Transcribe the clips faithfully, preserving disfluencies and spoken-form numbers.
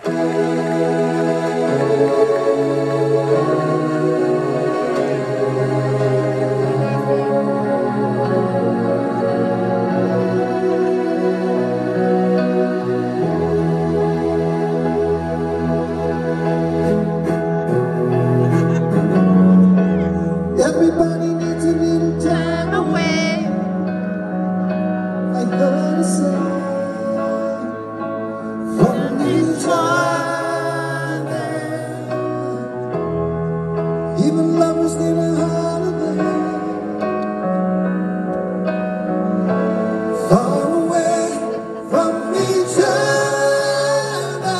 Everybody needs a little time away. I heard a song from this time. Even lovers need a holiday. Far away from each other.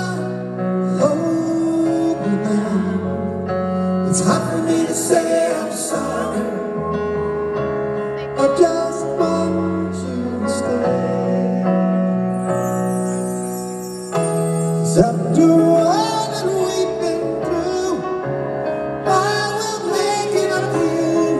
Oh, but now it's hard for me to say I'm sorry. I just want you to stay. 'Cause after all that we've been through, I will make it up to you.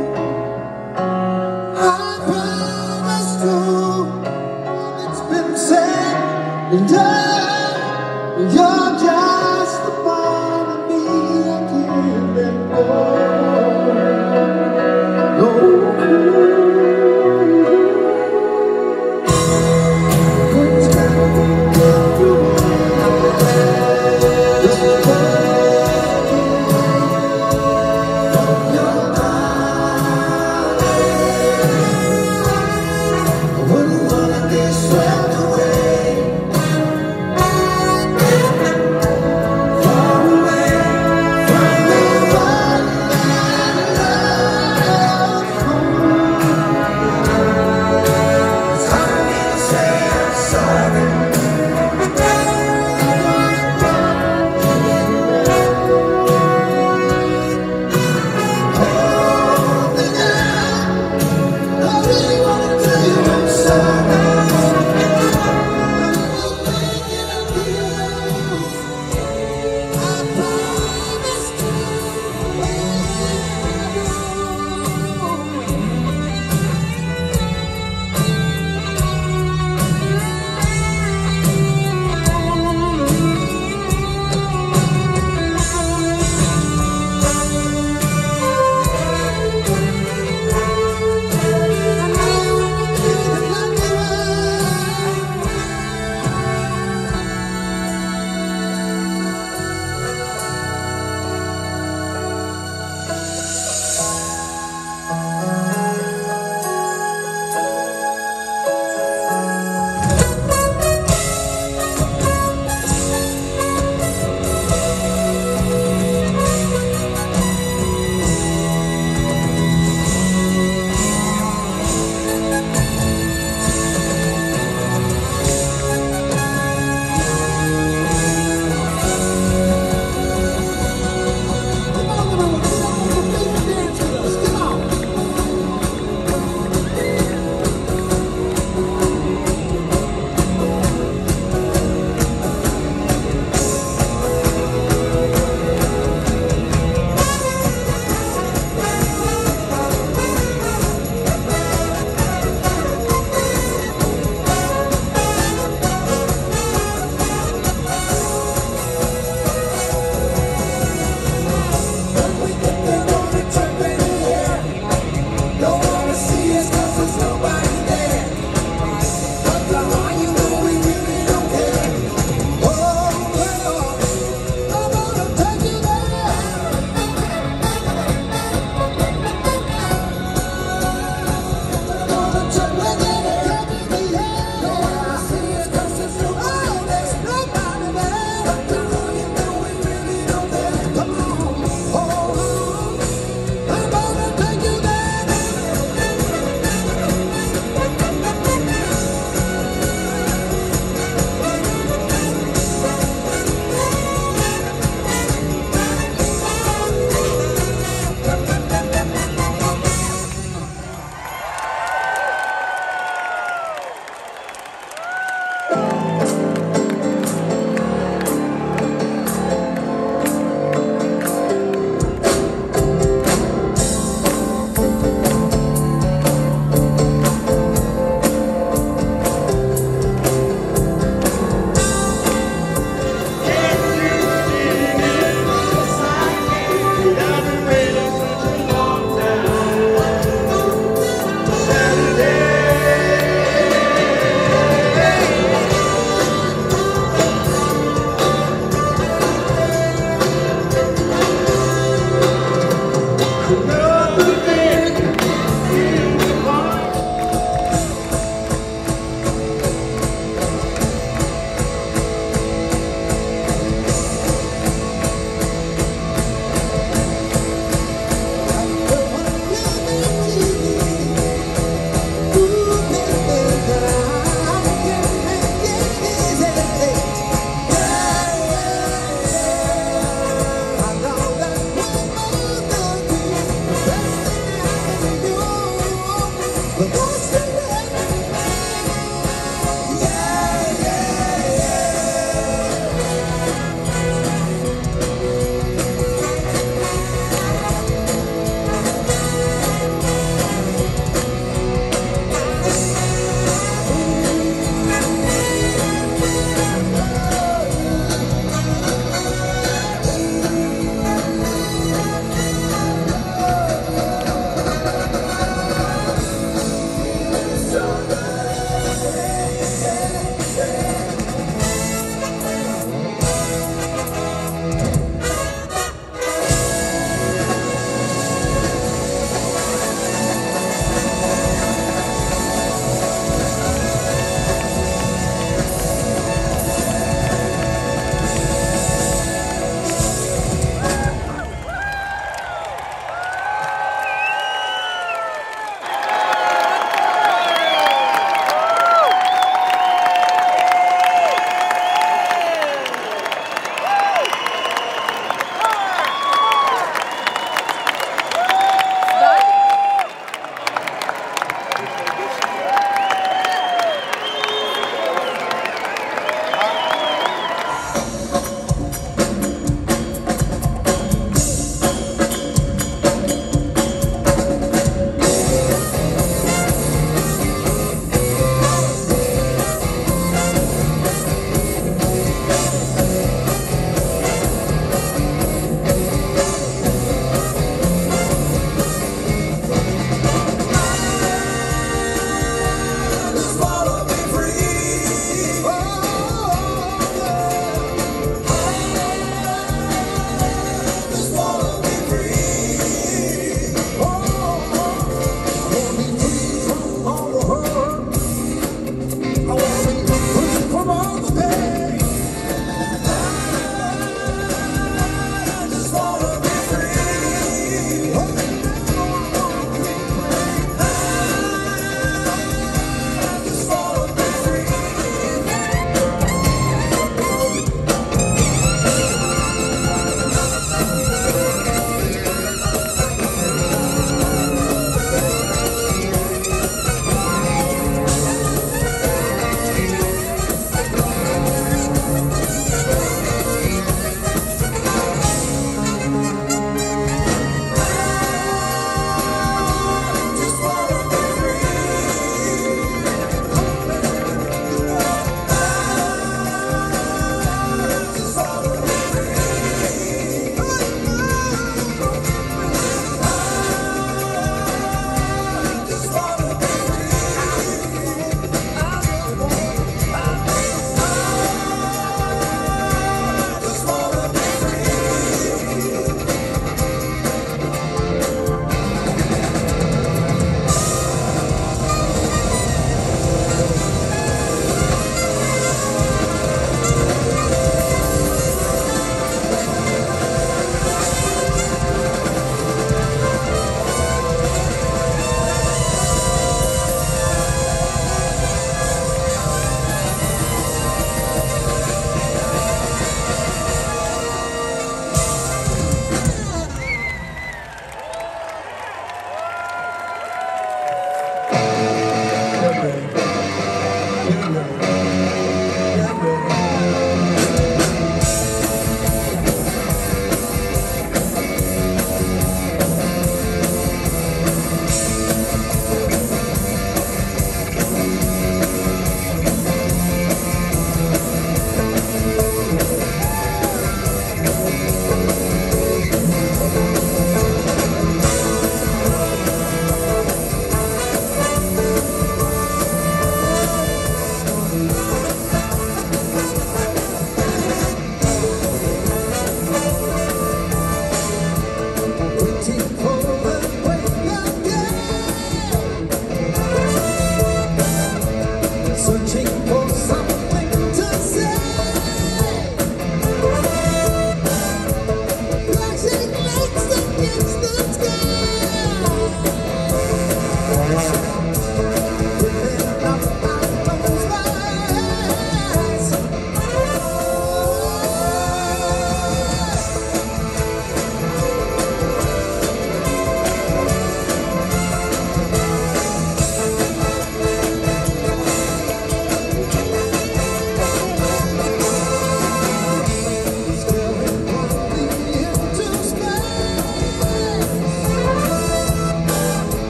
I promise to. It's been said and done. You're just the part of me I can't let go.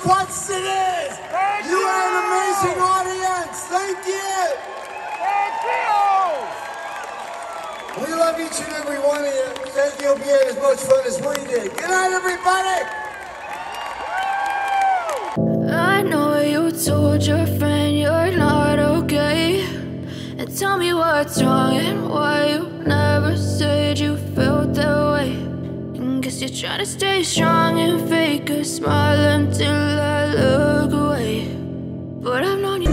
Quats it is. Thank you. You are an amazing audience. Thank you. Thank you. We love each and every one of you. Thank you. Hope you had as much fun as we did. Good night, everybody. I know you told your friend you're not okay, and tell me what's wrong and why you never said you felt that way. And guess you're trying to stay strong and fake a smile until I look away. But I've known you.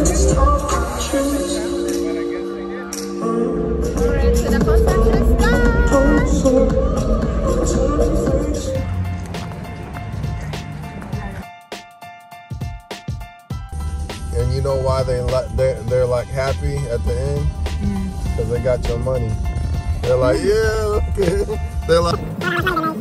And you know why they they're, they're like happy at the end? Because they got your money. They're like, yeah, okay. They're like.